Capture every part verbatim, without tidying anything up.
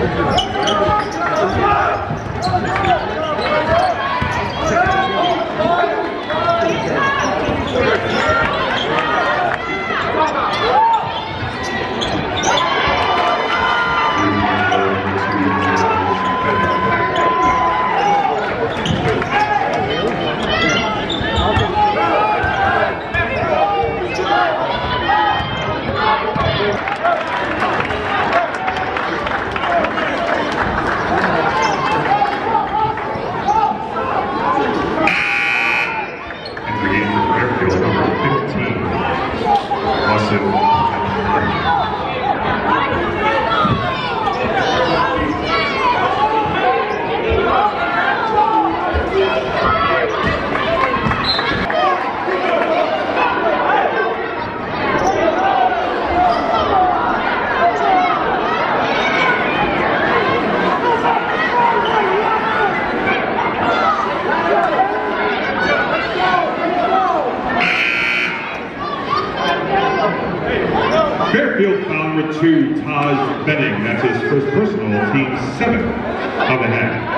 Fairfield foul number two, Taj Benning. That's his first personal, team seven of the half.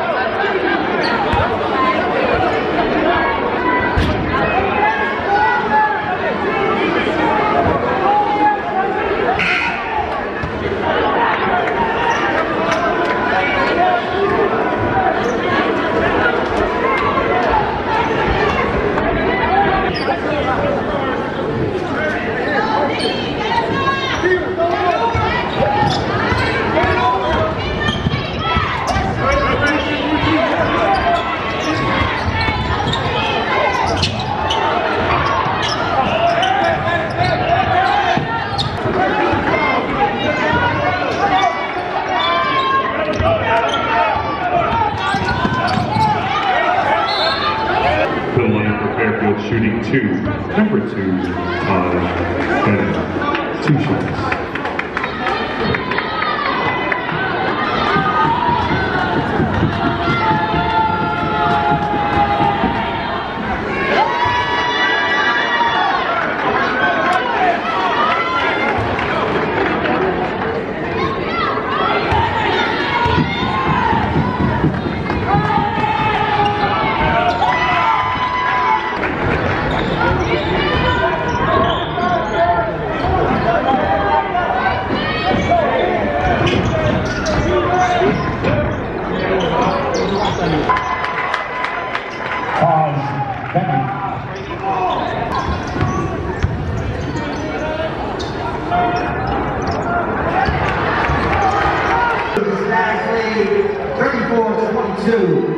Shooting two, number two, Taj Benning, two shots. thirty-four twenty-two.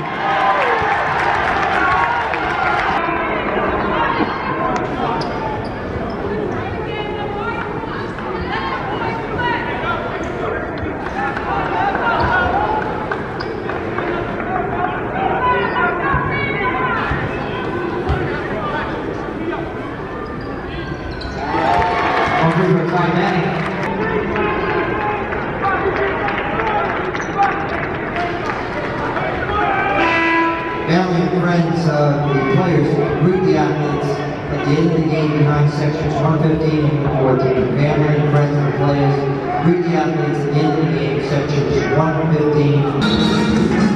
Family and friends of the players greet the athletes at the end of the game behind sections one fifteen and fourteen. Family and friends of the players greet the athletes at the end of the game sections one fifteen.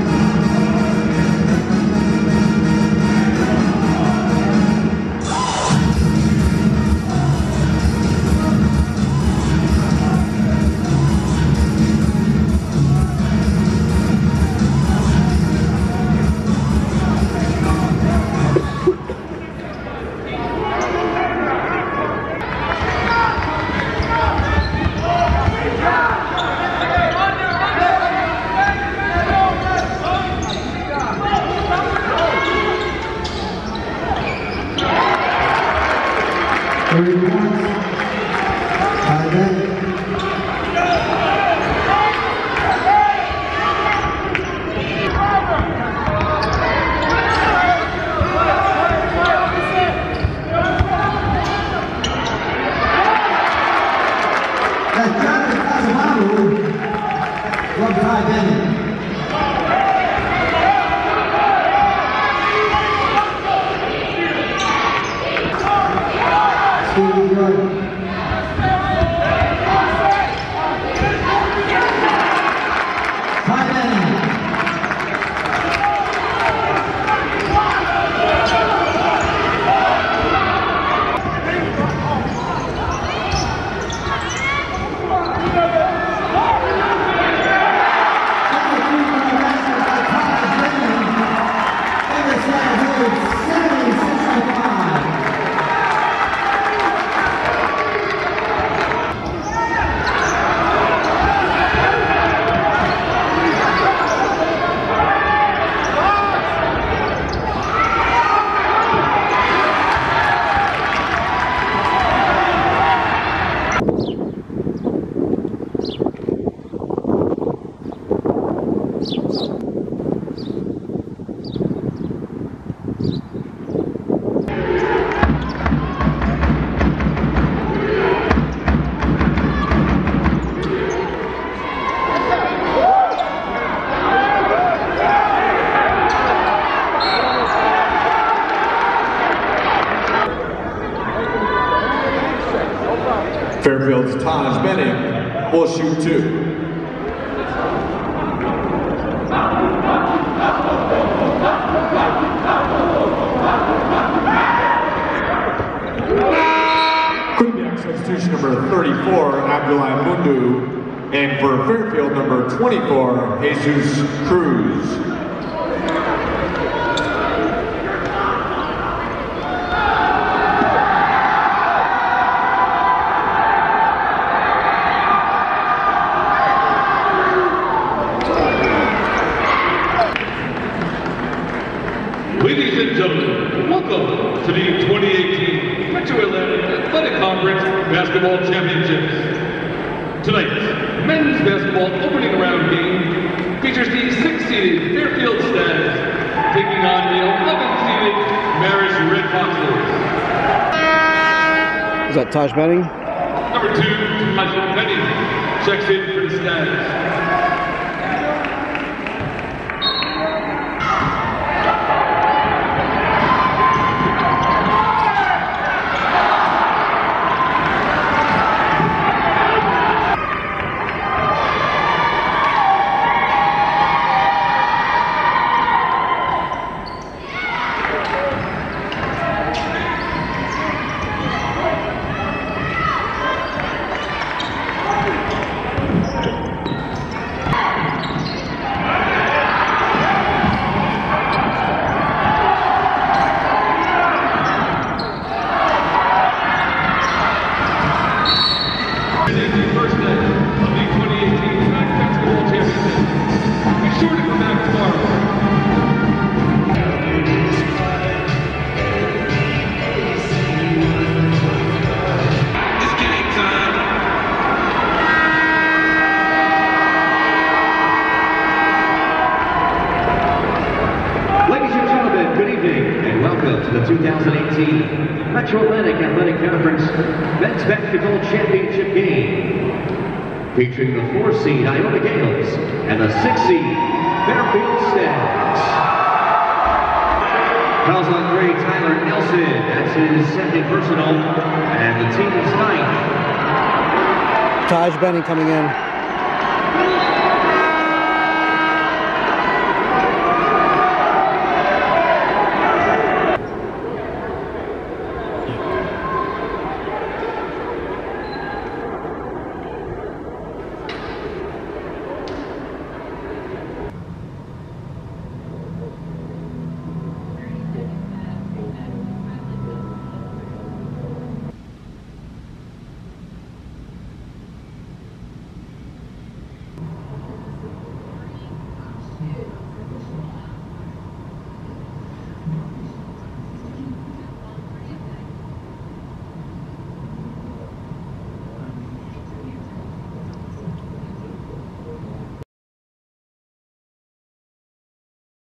Thirty points. By then. That's Travis Casamano from Ty Bennett. Stevie Jordan. Fairfield's Taj Benning will shoot two. Quinnipiac substitution number thirty-four, Abdullah Mundu, and for Fairfield number twenty-four, Jesus Cruz. Ladies and gentlemen, welcome to the twenty eighteen Metro Atlantic Athletic Conference Basketball Championships. Tonight's men's basketball opening round game features the six-seeded Fairfield Stags taking on the eleven-seeded Marist Red Foxes. Is that Taj Benning? Number two, Taj Benning, checks in for the Stags. First day of the twenty eighteen Basketball Championships. Be sure to come back tomorrow. It's game time. Ladies and gentlemen, good evening and welcome to the two thousand eighteen Metro Atlantic Athletic Conference Men's Basketball Championship game, featuring the four seed Iona Gales and the six seed Fairfield Stags. Fouls on grade Tyler Nelson, that's his second personal, and the team's ninth. Taj Benning coming in.